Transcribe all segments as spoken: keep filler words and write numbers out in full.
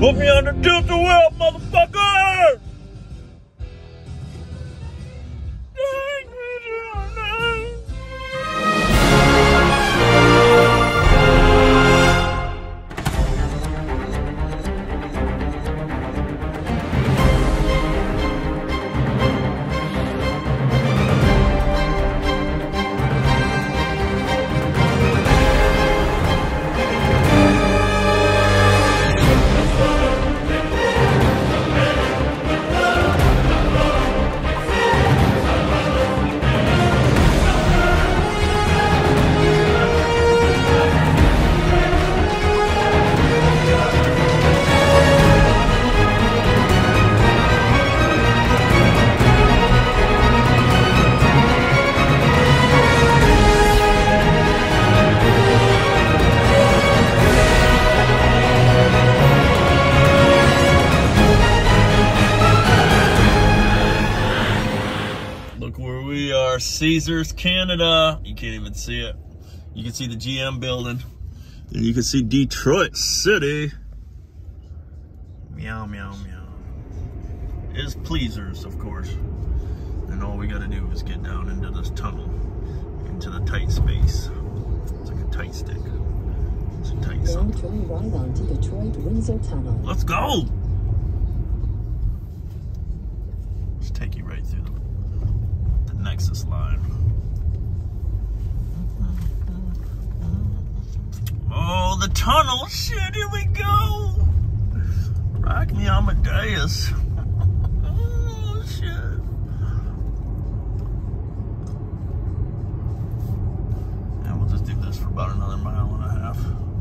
Put me on the tilt-a-whirl, motherfucker! Caesars, Canada. You can't even see it. You can see the G M building. And you can see Detroit City. Meow, meow, meow. Is pleasers, of course. And all we gotta do is get down into this tunnel, into the tight space. It's like a tight stick. It's a tight something. Turn right onto Detroit Windsor Tunnel. Let's go! Let's take you right through the Nexus line. Oh, the tunnel! Shit, here we go! Rock me Amadeus. Oh, shit. And we'll just do this for about another mile and a half.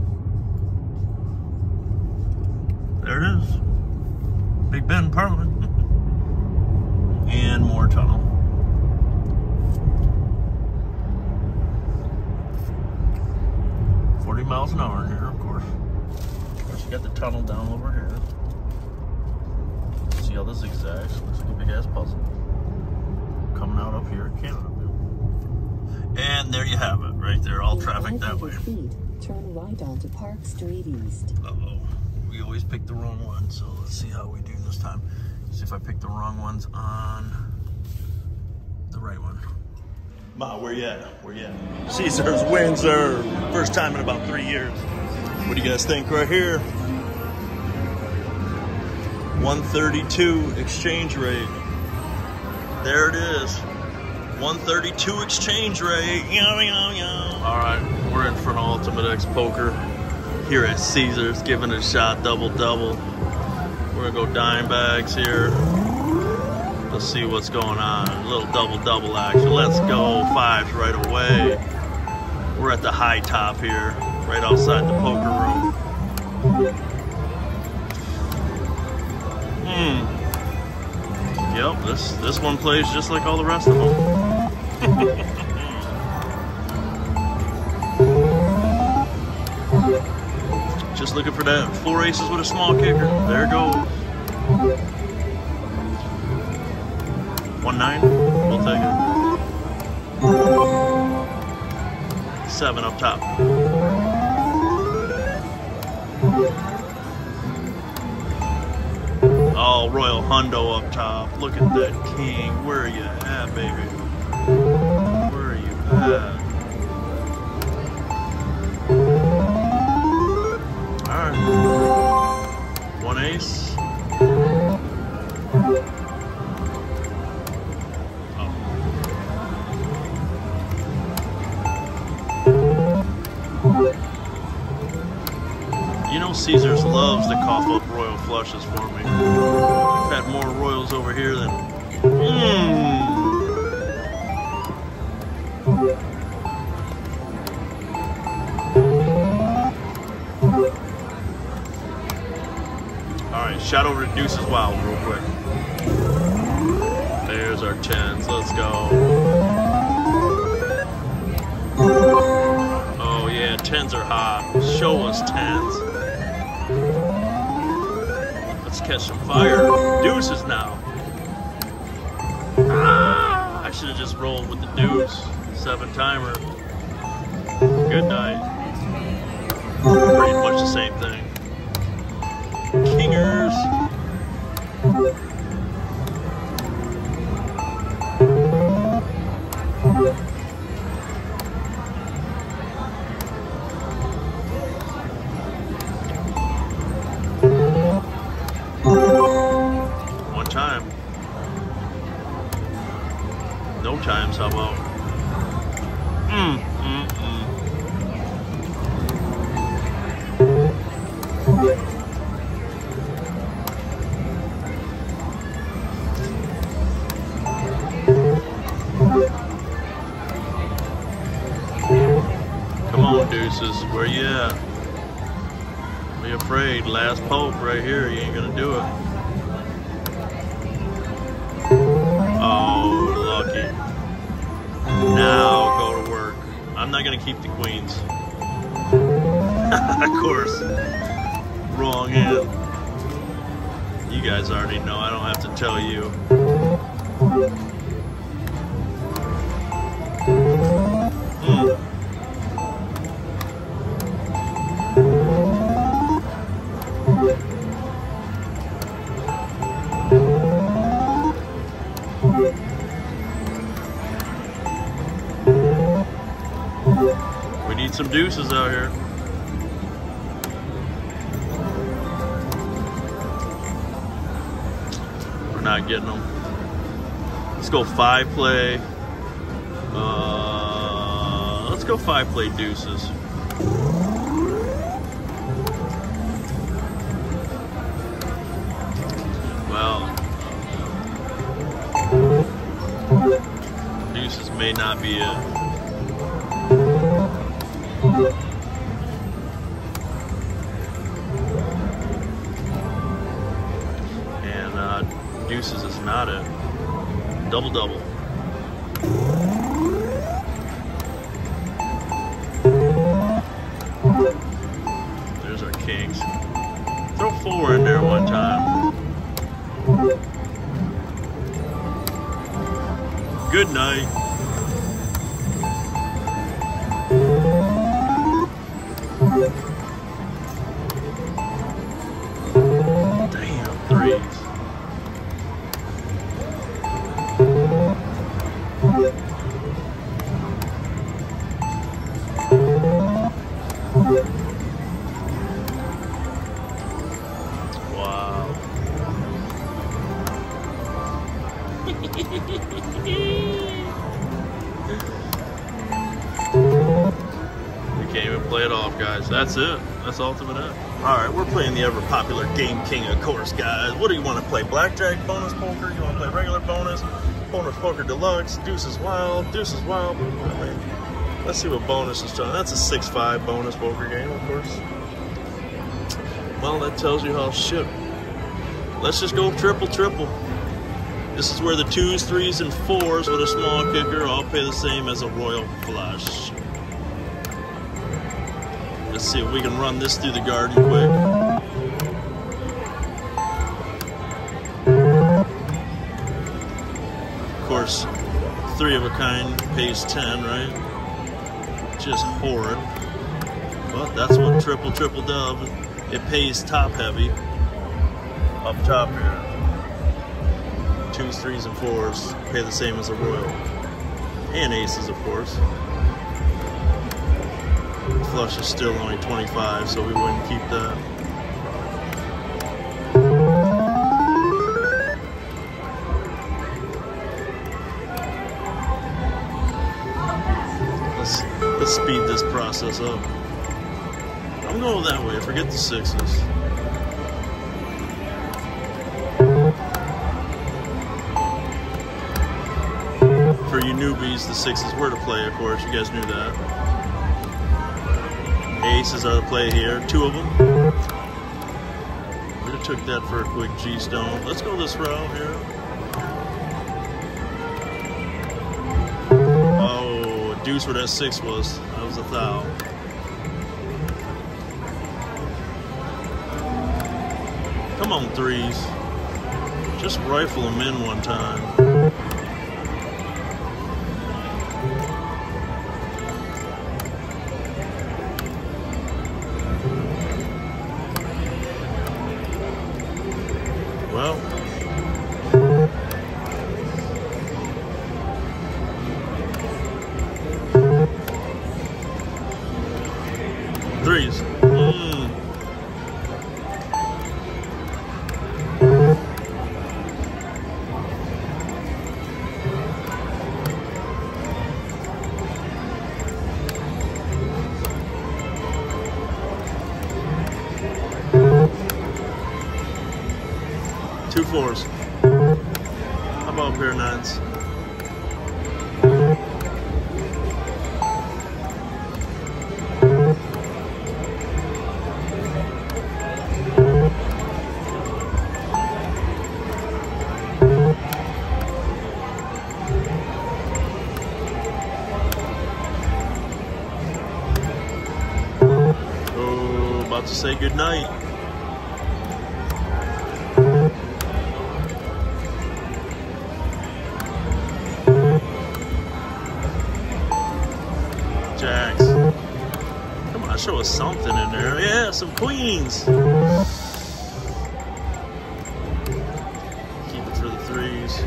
There it is. Big Ben Parliament. And more tunnel. forty miles an hour in here, of course. Of course, you got the tunnel down over here. See all the zigzags? Looks like a big ass puzzle. Coming out up here in Canada. And there you have it, right there. All traffic that way. Feet, turn right onto Park Street East. Uh oh. We always pick the wrong one, so let's see how we do this time. See if I pick the wrong ones on the right one. Ma, where you at? Where you at? Caesars Windsor. First time in about three years. What do you guys think right here? one thirty-two exchange rate. There it is. one thirty-two exchange rate. Yo, yo, yo. All right, we're in front of Ultimate X Poker here at Caesars, giving it a shot, double double. We're gonna go dime bags here. Let's see what's going on. A little double double action. Let's go. Fives right away. We're at the high top here, right outside the poker room. Hmm. Yep, this this one plays just like all the rest of them. Just looking for that four aces with a small kicker. There it goes. One nine, we'll take it. Seven up top. Oh, Royal Hundo up top. Look at that king. Where are you at, baby? Where are you at? All right. One ace. You know Caesars loves to cough up royal flushes for me. I've had more royals over here than... Mmm. Alright, shot over to Deuces Wild real quick. There's our tens. Let's go. Oh yeah, tens are hot. Show us tens. Let's catch some fire. Deuces now. Ah, I should have just rolled with the deuce. Seven timer. Good night. Pretty much the same thing. Kingers. One time. No times, how about? Mm, mm, mm. Come on, deuces, where you at? Be afraid, last poke right here, you ain't gonna do it. Oh, lucky. Now go to work. I'm not gonna keep the queens. Of course. Wrong hand. You guys already know, I don't have to tell you. Mm. We need some deuces out here. We're not getting them. Let's go five play. Uh, let's go five play deuces. Well, deuces may not be it. And uh, deuces is not it. Double double. There's our kings. Throw four in there one time. Good night. Damn, threes. Wow. We can't even play it off, guys. That's it. That's ultimate end. Alright, we're playing the ever popular Game King, of course, guys. What do you want to play? Blackjack, bonus poker? You want to play regular bonus? Bonus poker deluxe, deuces wild, deuces wild. Let's see what bonus is trying. That's a six five bonus poker game, of course. Well, that tells you how shit. Let's just go triple triple. This is where the twos, threes, and fours with a small kicker all pay the same as a royal flush. Let's see if we can run this through the garden quick. Of course, three of a kind pays ten, right? Just horrid. But that's what triple triple does. It pays top heavy. Up top here. Twos, threes, and fours pay the same as a royal. And aces, of course. Flush is still only twenty-five, so we wouldn't keep that. Let's let's speed this process up. I'm going that way. Forget the sixes. For you newbies, the sixes were to play, of course. You guys knew that. Aces are the play here. Two of them. We took that for a quick G-stone. Let's go this route here. Oh, a deuce where that six was. That was a thou. Come on, threes. Just rifle them in one time. threes. Mm. Two fours. How about a pair of nines? Oh, about to say goodnight. Jacks. Come on, show us something in there. Yeah, some queens. Keep it for the threes.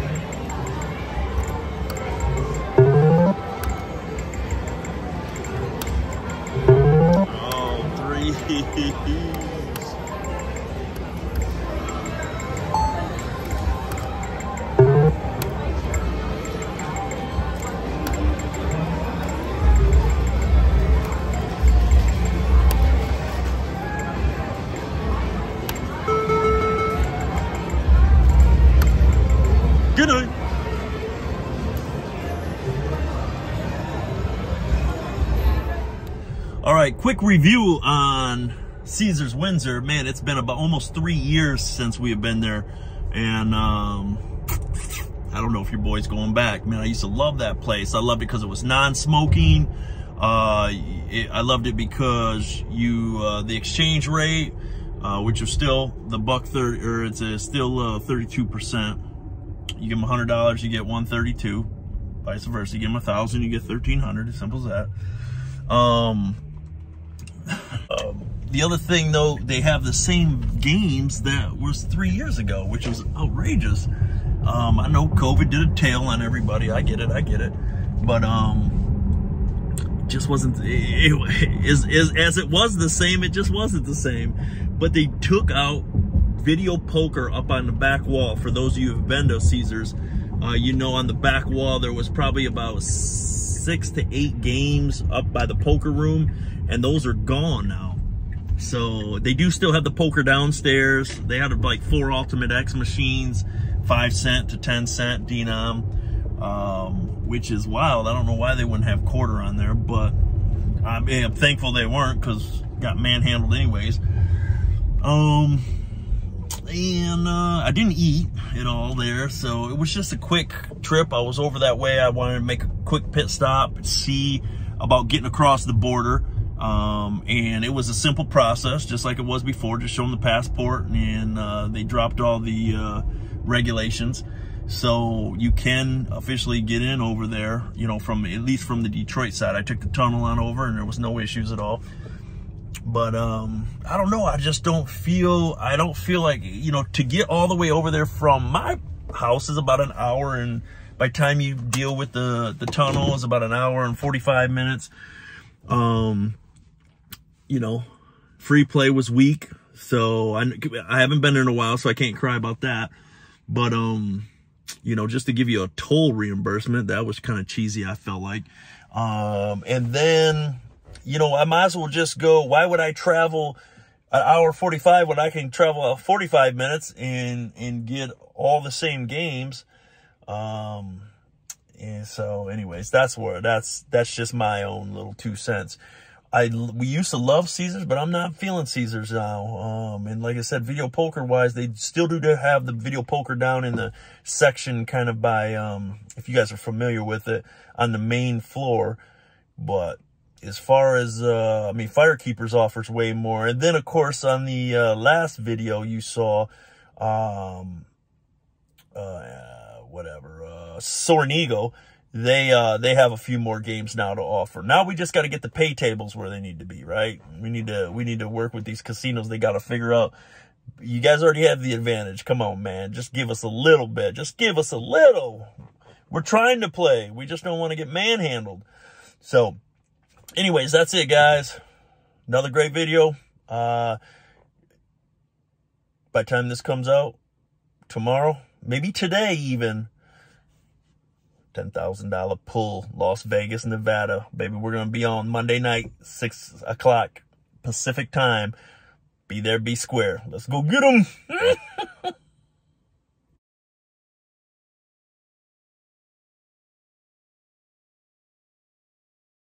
Oh, threes. Good night. All right, quick review on Caesars Windsor. Man, it's been about almost three years since we have been there. And um, I don't know if your boy's going back. Man, I used to love that place. I loved it because it was non-smoking. Uh, it, I loved it because you uh, the exchange rate, uh, which is still the buck thirty, or it's uh, still uh, thirty-two percent. You give them a hundred dollars, you get one thirty-two. Vice versa, you give them a thousand, you get thirteen hundred. As simple as that. Um, um, the other thing, though, they have the same games that was three years ago, which was outrageous. Um, I know COVID did a tail on everybody. I get it, I get it, but um, just wasn't. It, it, is, is, as it was the same, it just wasn't the same. But they took out video poker up on the back wall. For those of you who've been to Caesars, uh, you know, on the back wall there was probably about six to eight games up by the poker room, and those are gone now. So they do still have the poker downstairs. They had like four Ultimate X machines, five cent to ten cent denom, um, which is wild. I don't know why they wouldn't have quarter on there, but I'm, I'm thankful they weren't, because got manhandled anyways. Um. And uh, I didn't eat at all there, so it was just a quick trip. I was over that way. I wanted to make a quick pit stop, see about getting across the border. Um, and it was a simple process, just like it was before. Just show them the passport, and uh, they dropped all the uh, regulations. So you can officially get in over there, you know, from at least from the Detroit side. I took the tunnel on over, and there was no issues at all. But um, I don't know. I just don't feel, I don't feel like, you know, to get all the way over there from my house is about an hour. And by the time you deal with the, the tunnel, is about an hour and forty-five minutes. Um, you know, free play was weak. So I, I haven't been there in a while, so I can't cry about that. But, um, you know, just to give you a toll reimbursement, that was kind of cheesy, I felt like. Um, and then, you know, I might as well just go. Why would I travel an hour forty-five when I can travel forty-five minutes and and get all the same games? Um, and so, anyways, that's where that's that's just my own little two cents. I we used to love Caesars, but I'm not feeling Caesars now. Um, and like I said, video poker wise, they still do have the video poker down in the section, kind of by um, if you guys are familiar with it, on the main floor, but as far as, uh, I mean, Firekeepers offers way more. And then, of course, on the uh, last video you saw, um, uh, whatever, uh, Soaring Eagle, they, uh, they have a few more games now to offer. Now we just got to get the pay tables where they need to be, right? We need to, we need to work with these casinos. They got to figure out, you guys already have the advantage. Come on, man. Just give us a little bit. Just give us a little. We're trying to play. We just don't want to get manhandled. So, anyways, that's it, guys. another great video. Uh, by the time this comes out, tomorrow, maybe today even, ten thousand dollar pull, Las Vegas, Nevada. Baby, we're going to be on Monday night, six o'clock Pacific time. Be there, be square. Let's go get them.